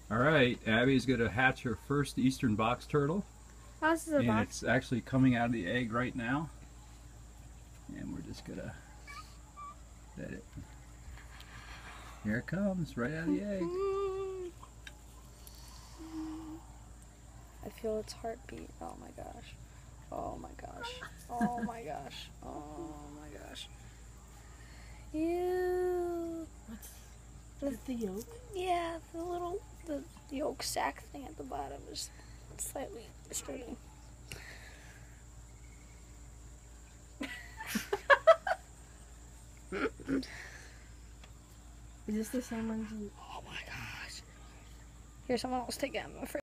All right, Abby's going to hatch her first eastern box turtle, How's the and box? it's actually coming out of the egg right now. And we're just going to let it. Here it comes, right out of the egg. I feel its heartbeat. Oh my gosh. Oh my gosh. Oh my gosh. Oh my gosh. Ew. That's the yolk. Yeah, the yolk sac thing at the bottom is slightly disturbing. Is this the same ones you... Oh my gosh. Here, someone else take it. I'm afraid.